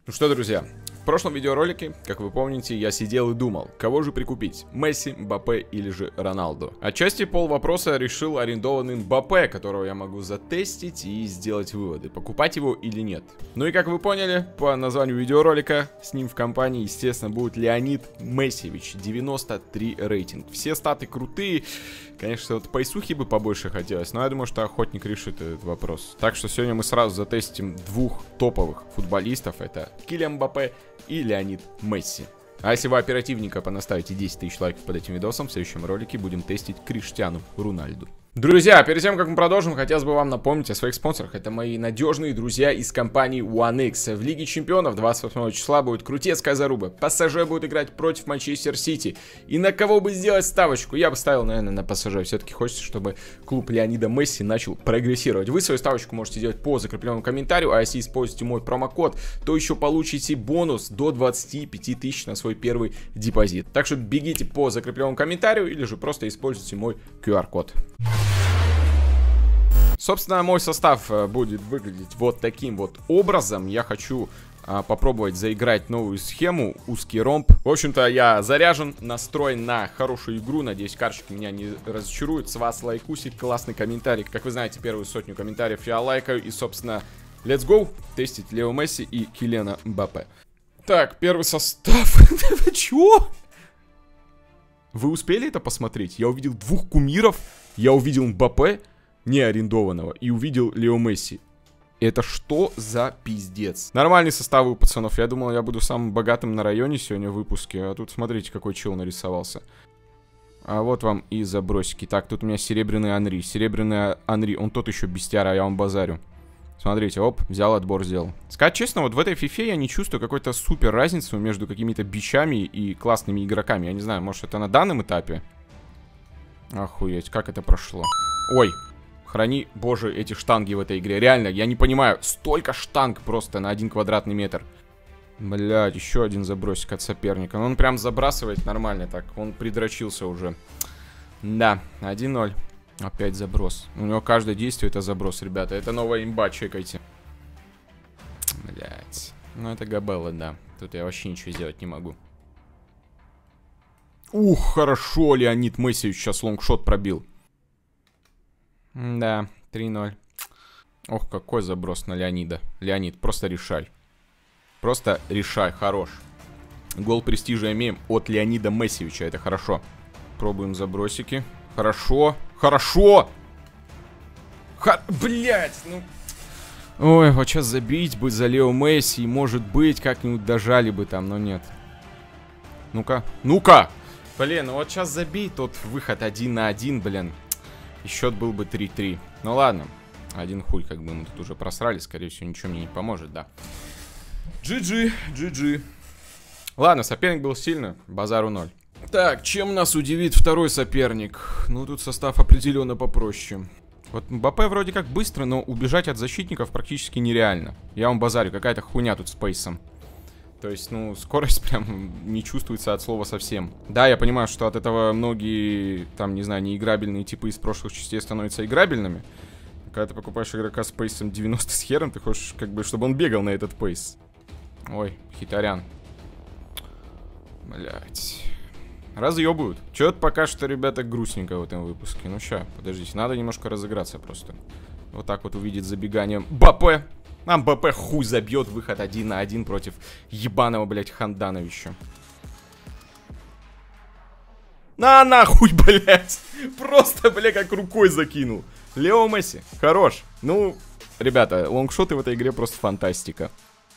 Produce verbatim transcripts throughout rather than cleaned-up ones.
Ну что, друзья, в прошлом видеоролике, как вы помните, я сидел и думал, кого же прикупить, Месси, Мбаппе или же Роналду. Отчасти пол вопроса решил арендованный Мбаппе, которого я могу затестить и сделать выводы, покупать его или нет. Ну и как вы поняли, по названию видеоролика, с ним в компании, естественно, будет Леонид Мессевич, девяносто три рейтинг. Все статы крутые, конечно, вот поисухи бы побольше хотелось, но я думаю, что охотник решит этот вопрос. Так что сегодня мы сразу затестим двух топовых футболистов, это Килиан Мбаппе и Леонид Месси. А если вы оперативненько понаставите десять тысяч лайков под этим видосом, в следующем ролике будем тестить Криштиану Роналду. Друзья, перед тем, как мы продолжим, хотелось бы вам напомнить о своих спонсорах. Это мои надежные друзья из компании OneX. В Лиге Чемпионов двадцать восьмого числа будет крутецкая заруба. ПСЖ будет играть против Манчестер Сити. И на кого бы сделать ставочку? Я бы ставил, наверное, на ПСЖ. Все-таки хочется, чтобы клуб Леонида Месси начал прогрессировать. Вы свою ставочку можете делать по закрепленному комментарию. А если используете мой промокод, то еще получите бонус до двадцати пяти тысяч на свой первый депозит. Так что бегите по закрепленному комментарию или же просто используйте мой ку ар код. Собственно, мой состав будет выглядеть вот таким вот образом. Я хочу а, попробовать заиграть новую схему, узкий ромб. В общем-то, я заряжен, настроен на хорошую игру. Надеюсь, карточки меня не разочаруют. С вас лайкусик, классный комментарий. Как вы знаете, первую сотню комментариев я лайкаю. И, собственно, let's go тестить Лео Месси и Килиана Мбаппе. Так, первый состав. Чего? Вы успели это посмотреть? Я увидел двух кумиров. Я увидел Мбаппе, не арендованного, и увидел Лео Месси. Это что за пиздец? Нормальный состав у пацанов. Я думал, я буду самым богатым на районе сегодня в выпуске. А тут смотрите, какой чел нарисовался. А вот вам и забросики. Так, тут у меня серебряный Анри. Серебряный Анри, он тот еще бестяра, а я вам базарю. Смотрите, оп, взял, отбор сделал. Сказать честно, вот в этой фифе я не чувствую какой-то супер разницы между какими-то бичами и классными игроками. Я не знаю, может это на данном этапе? Охуеть, как это прошло? Ой, храни, боже, эти штанги в этой игре. Реально, я не понимаю, столько штанг просто на один квадратный метр. Блядь, еще один забросик от соперника. Ну, он прям забрасывает нормально так. Он придрочился уже. Да, один ноль. Опять заброс. У него каждое действие это заброс, ребята. Это новая имба, чекайте. Блядь. Ну, это габелла, да. Тут я вообще ничего сделать не могу. Ух, хорошо, Леонид Мессевич сейчас лонгшот пробил. Да, три ноль. Ох, какой заброс на Леонида. Леонид, просто решай. Просто решай, хорош. Гол престижа имеем от Леонида Мессевича, это хорошо. Пробуем забросики. Хорошо, хорошо. Хо... Блять, ну... Ой, вот сейчас забить бы за Лео Месси, и может быть как-нибудь дожали бы там, но нет. Ну-ка, ну-ка! Блин, ну вот сейчас забить, тот выход один на один, блин. И счет был бы три три. Ну ладно. Один хуй, как бы мы тут уже просрали. Скорее всего, ничего мне не поможет, да. джи джи, джи джи. Ладно, соперник был сильный. Базару ноль. Так, чем нас удивит второй соперник? Ну, тут состав определенно попроще. Вот Мбаппе вроде как быстро, но убежать от защитников практически нереально. Я вам базарю, какая-то хуйня тут с пейсом. То есть, ну, скорость прям не чувствуется от слова совсем. Да, я понимаю, что от этого многие, там, не знаю, неиграбельные типы из прошлых частей становятся играбельными. Когда ты покупаешь игрока с пейсом девяносто с хером, ты хочешь, как бы, чтобы он бегал на этот пейс. Ой, хитарян. Блять. Разъебывают. Чё-то пока что, ребята, грустненько в этом выпуске. Ну, ща, подождите, надо немножко разыграться просто. Вот так вот увидеть забегание Мбаппе. А Мбаппе хуй забьет, выход один на один против ебаного, блядь, Хандановича. На нахуй, блядь. Просто, блядь, как рукой закинул. Лео Месси, хорош. Ну, ребята, лонгшоты в этой игре просто фантастика.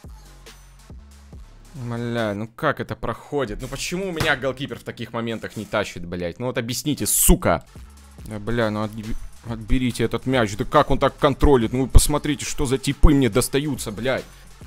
Бля, ну как это проходит? Ну почему у меня голкипер в таких моментах не тащит, блядь? Ну вот объясните, сука. Да, бля, ну отби... отберите этот мяч. Да как он так контролит? Ну вы посмотрите, что за типы мне достаются, блядь.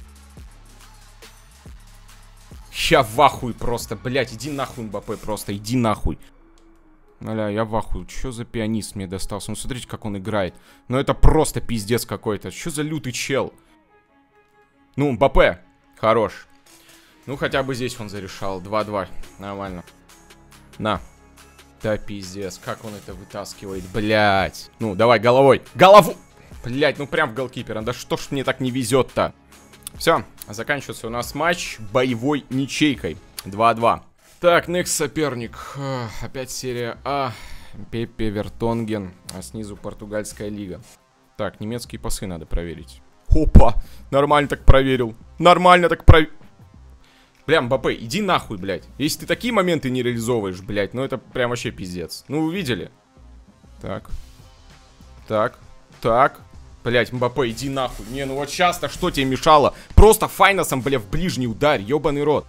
Я в ахуй просто, блядь. Иди нахуй, Мбаппе, просто, иди нахуй. Бля, я в ахуй. Что за пианист мне достался? Ну смотрите, как он играет. Ну это просто пиздец какой-то. Что за лютый чел? Ну, Мбаппе, хорош. Ну хотя бы здесь он зарешал. два два, нормально. На. Да пиздец, как он это вытаскивает, блядь. Ну, давай головой. Голову! Блядь, ну прям в голкипера. Да что ж мне так не везет-то? Все, заканчивается у нас матч боевой ничейкой. два-два. Так, next соперник. Опять серия А. Пепе Вертонген. А снизу португальская лига. Так, немецкие пасы надо проверить. Опа! Нормально так проверил. Нормально так проверил. Бля, Мбаппе, иди нахуй, блядь. Если ты такие моменты не реализовываешь, блядь, ну это прям вообще пиздец. Ну, вы видели? Так. Так. Так. Блядь, Мбаппе, иди нахуй. Не, ну вот сейчас-то что тебе мешало? Просто файносом, бля, в ближний удар, ёбаный рот.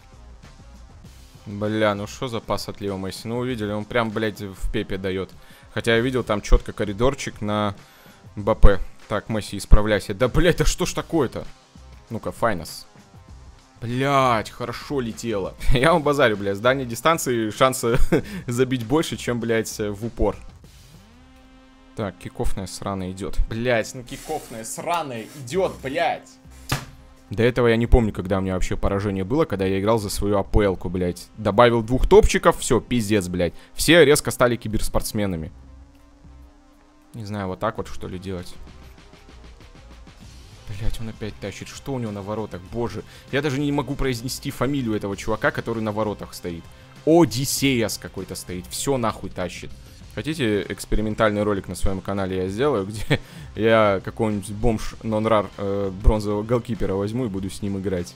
Бля, ну что за пас от Лео Месси? Ну, увидели, он прям, блядь, в Пепе дает. Хотя я видел там четко коридорчик на Мбаппе. Так, Месси, исправляйся. Да, блядь, да что ж такое-то? Ну-ка, файнос. Блядь, хорошо летело. Я вам базарю, блядь, с дальней дистанции шансы забить больше, чем, блядь, в упор. Так, кикофная сраная идет. Блять, ну кикофная сраная идет, блять. До этого я не помню, когда у меня вообще поражение было, когда я играл за свою АПЛ-ку, блять. Добавил двух топчиков, все, пиздец, блять. Все резко стали киберспортсменами. Не знаю, вот так вот что ли делать. Блять, он опять тащит. Что у него на воротах? Боже, я даже не могу произнести фамилию этого чувака, который на воротах стоит. Одиссеяс какой-то стоит. Все нахуй тащит. Хотите экспериментальный ролик на своем канале я сделаю, где я какого-нибудь бомж нон-рар э, бронзового голкипера возьму и буду с ним играть.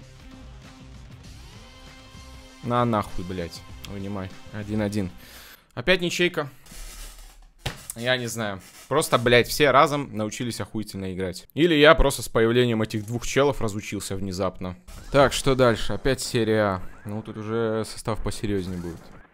На нахуй, блядь. Вынимай. один-один. Опять ничейка. Я не знаю. Просто, блядь, все разом научились охуительно играть. Или я просто с появлением этих двух челов разучился внезапно. Так, что дальше? Опять серия А. Ну, тут уже состав посерьезнее будет.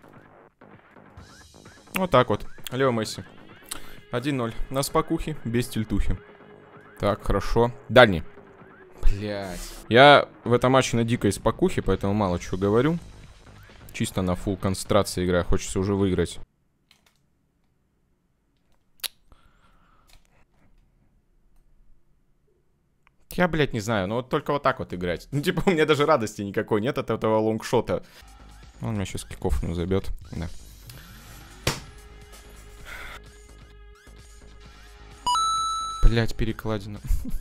Вот так вот. Лео Месси. один ноль. На спокухе, без тильтухи. Так, хорошо. Дальний. Блять. Я в этом матче на дикой спокухе, поэтому мало чего говорю. Чисто на фулл концентрации играю. Хочется уже выиграть. Я, блядь, не знаю. Ну вот только вот так вот играть. Ну типа у меня даже радости никакой нет от этого лонгшота. Он меня сейчас киков не забьет. Да. Блять, перекладина.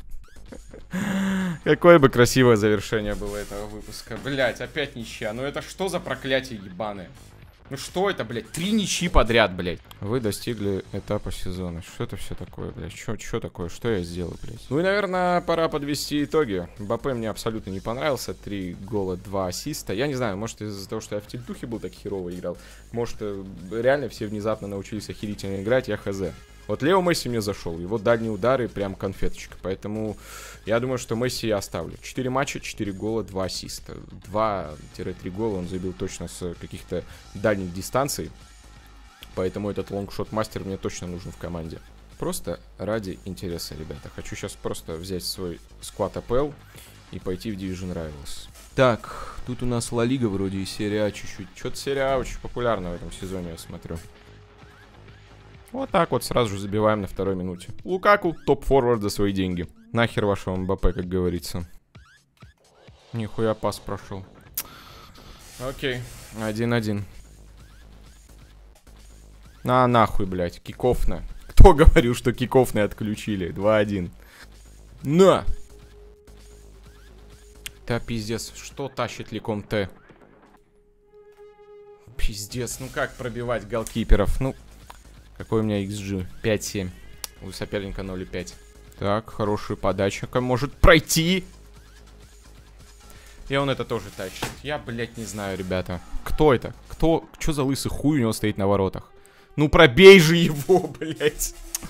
Какое бы красивое завершение было этого выпуска. Блять, опять ничья. Ну это что за проклятие ебаное? Ну что это, блядь? Три ничьи подряд, блядь. Вы достигли этапа сезона. Что это все такое, блядь? Что, что такое? Что я сделал, блядь? Ну и, наверное, пора подвести итоги. Мбаппе мне абсолютно не понравился. Три гола, два ассиста. Я не знаю, может из-за того, что я в тильтухе был так херово играл. Может, реально все внезапно научились охерительно играть, я хз. Вот Лео Месси мне зашел, его дальние удары прям конфеточка, поэтому я думаю, что Месси я оставлю. четыре матча, четыре гола, два ассиста. два-три гола он забил точно с каких-то дальних дистанций, поэтому этот лонгшот-мастер мне точно нужен в команде. Просто ради интереса, ребята. Хочу сейчас просто взять свой склад АПЛ и пойти в Division Rivals. Так, тут у нас Ла Лига вроде и серия А чуть-чуть. Что-то серия А очень популярна в этом сезоне, я смотрю. Вот так вот сразу же забиваем на второй минуте. Лукаку, топ-форвард за свои деньги. Нахер вашего Мбаппе, как говорится. Нихуя пас прошел. Окей, один-один. На нахуй, блядь, кикофна. Кто говорил, что кикофны отключили? два-один. На! Да пиздец, что тащит Ликом Т? Пиздец, ну как пробивать голкиперов? Ну... Какой у меня икс джи? пять семь. У соперника ноль и пять. Так, хорошая подача. Может пройти. И он это тоже тащит. Я, блядь, не знаю, ребята. Кто это? Кто? Что за лысый хуй у него стоит на воротах? Ну пробей же его, блядь.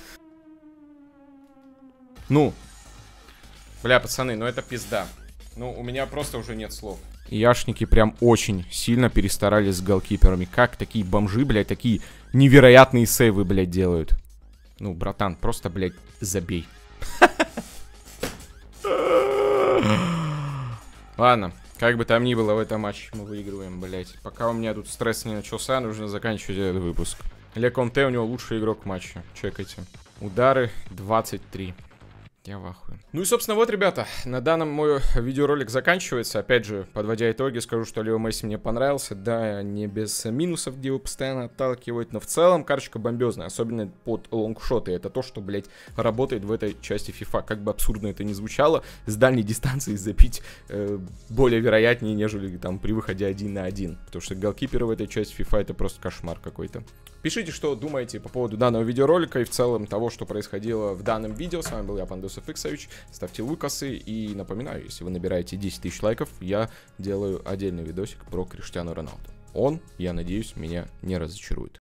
Ну. Бля, пацаны, ну это пизда. Ну, у меня просто уже нет слов. Яшники прям очень сильно перестарались с голкиперами. Как такие бомжи, блядь, такие невероятные сейвы, блядь, делают? Ну, братан, просто, блядь, забей. Ладно, как бы там ни было в этом матче, мы выигрываем, блядь. Пока у меня тут стресс не начался, нужно заканчивать этот выпуск. Ле Конте у него лучший игрок матча, чекайте. Удары двадцать три. Я в ахуе. Ну и, собственно, вот, ребята, на данном мой видеоролик заканчивается. Опять же, подводя итоги, скажу, что Лео Месси мне понравился. Да, не без минусов, где его постоянно отталкивают, но в целом карточка бомбезная, особенно под лонгшоты. Это то, что, блядь, работает в этой части FIFA. Как бы абсурдно это ни звучало, с дальней дистанции забить э, более вероятнее, нежели там при выходе один на один. Потому что голкиперы в этой части FIFA это просто кошмар какой-то. Пишите, что думаете по поводу данного видеоролика и в целом того, что происходило в данном видео. С вами был я, Пандосов-Иксович. Ставьте лайкосы и напоминаю, если вы набираете десять тысяч лайков, я делаю отдельный видосик про Криштиану Роналду. Он, я надеюсь, меня не разочарует.